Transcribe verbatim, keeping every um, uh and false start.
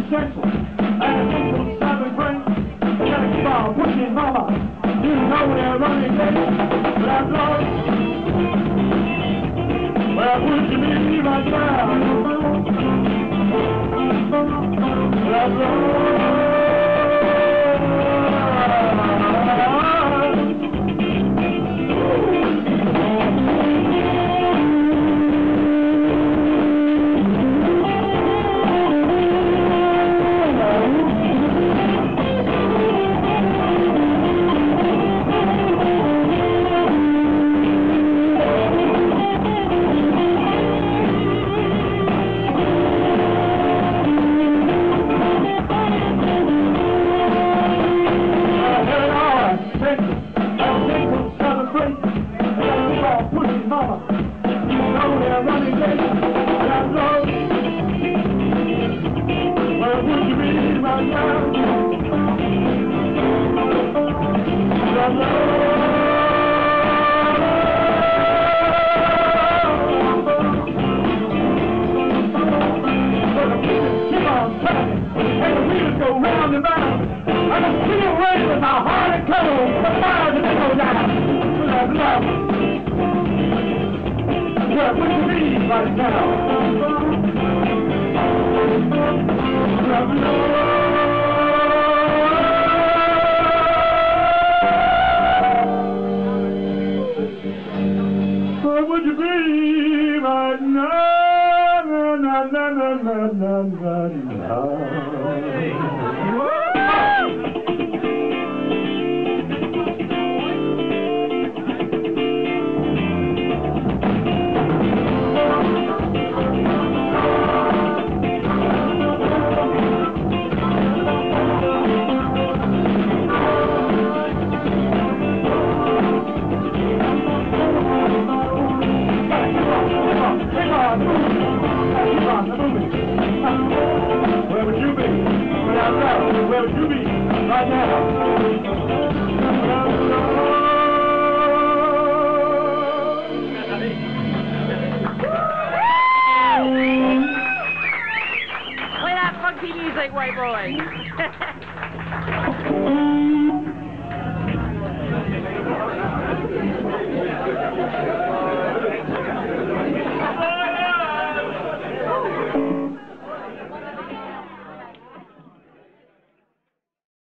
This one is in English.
gentle, and gentle seven brain. Gotta keep on pushing, mama. You know they're running late, but I'm lost. Where would you be right now? But I'm lost. Right now. Where would you be right now? Na, na, na, na, na, na, na. Where would you be? Where would you be right now? Play that funky music, white boy.